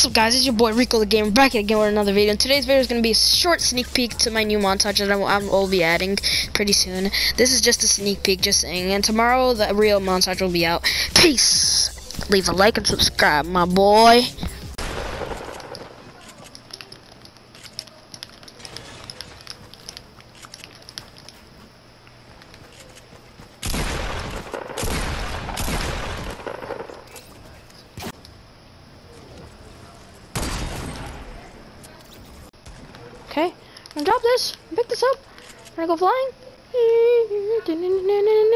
What's up, guys? It's your boy Rico the Gamer back again with another video. And today's video is going to be a short sneak peek to my new montage that I will be adding pretty soon. This is just a sneak peek, just saying. And tomorrow the real montage will be out. Peace! Leave a like and subscribe, my boy. Okay, I'm gonna drop this, pick this up, I'm gonna go flying.